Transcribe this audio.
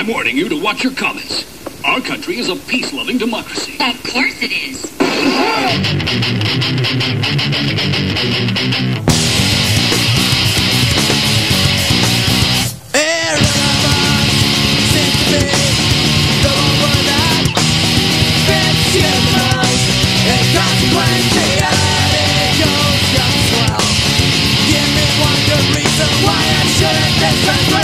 I'm warning you to watch your comments. Our country is a peace-loving democracy. Of course it is. Give me one good reason why I shouldn't be